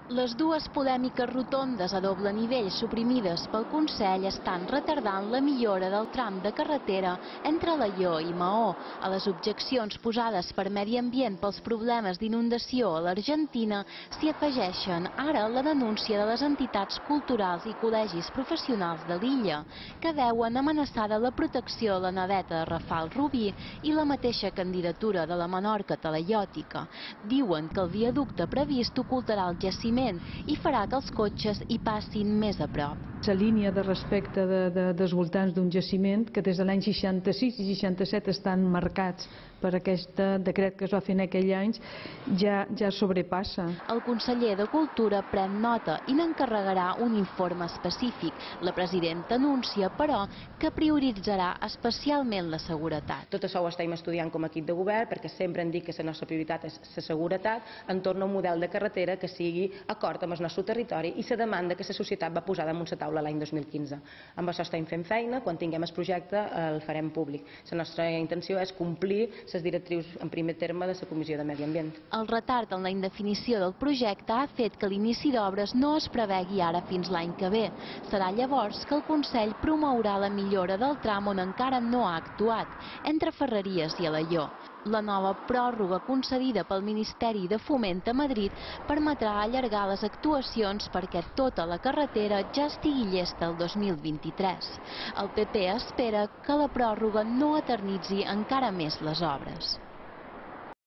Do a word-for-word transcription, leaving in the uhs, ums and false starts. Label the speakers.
Speaker 1: Les dues polèmiques rotondes a doble nivell suprimides pel Consell estan retardant la millora del tram de carretera entre Alaior i Maó. A les objeccions posades per Medi Ambient pels problemes d'inundació a l'Argentina s'hi afegeixen ara la denúncia de les entitats culturals i col·legis professionals de l'illa, que veuen amenaçada la protecció de la naveta de Rafal Rubí i la mateixa candidatura de la Menorca talaiòtica. Diuen que el viaducte previst ocultarà el jaciment i farà que els cotxes hi passin més a prop.
Speaker 2: La línia de respecte de, de, dels voltants d'un jaciment que des de l'any seixanta-sis i seixanta-set estan marcats per aquest decret que es va fer en aquells anys ja, ja sobrepassa.
Speaker 1: El conseller de Cultura pren nota i n'encarregarà un informe específic. La presidenta anuncia, però, que prioritzarà especialment la seguretat.
Speaker 3: Tot això ho estem estudiant com a equip de govern perquè sempre hem dit que la nostra prioritat és la seguretat entorn a un model de carretera que sigui acord amb el nostre territori i la demanda que la societat va posar damunt la taula l'any dos mil quinze. Amb això estem fent feina, quan tinguem el projecte el farem públic. La nostra intenció és complir les directrius en primer terme de la Comissió de Medi Ambient.
Speaker 1: El retard en la indefinició del projecte ha fet que l'inici d'obres no es prevegui ara fins l'any que ve. Serà llavors que el Consell promourà la millora del tram on encara no ha actuat, entre Ferreries i Alaior. La nova pròrroga concedida pel Ministeri de Foment a Madrid permetrà allargar les actuacions perquè tota la carretera ja estigui llesta el dos mil vint-i-tres. El P P espera que la pròrroga no eternitzi encara més les obres.